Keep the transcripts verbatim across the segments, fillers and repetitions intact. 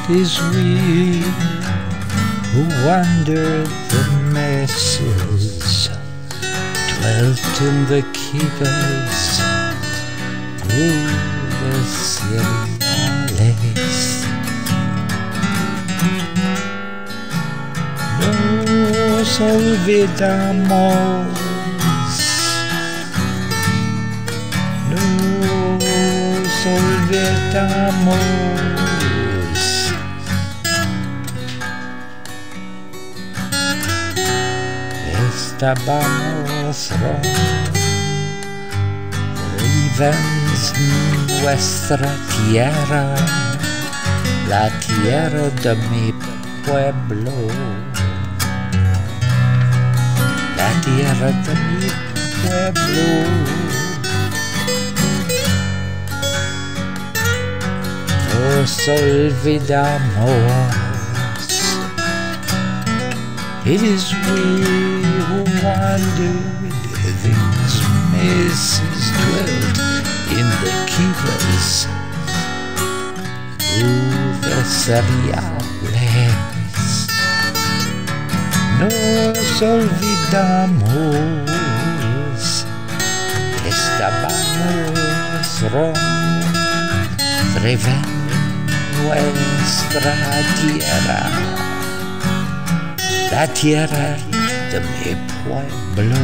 It is we who wander the messes, dwelt in the keepers, through the cereales. Nos olvidamos, nos olvidamos. Estábamos ravens nuestra tierra, la tierra de mi pueblo, la tierra de mi pueblo. Nos olvidamos. It is we who wandered, these messes dwelt in the keepers, through the cereales. Nos olvidamos, estábamos ravens nuestra tierra, la tierra de mi pueblo.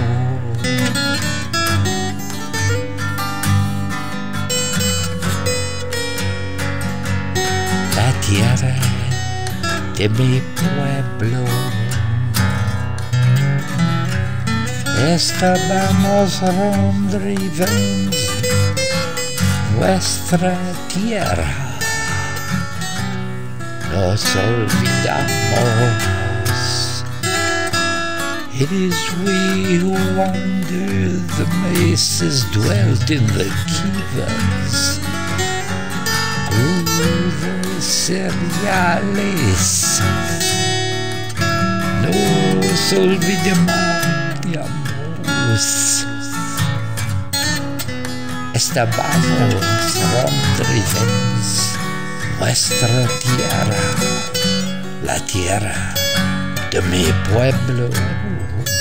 La tierra de mi pueblo. Estábamos ravens nuestra tierra. Nos olvidamos. It is we who wander the messes, dwelt in the keepers, through the cereales. Nos olvidamos. Estábamos ravens nuestra tierra, la tierra de mi pueblo.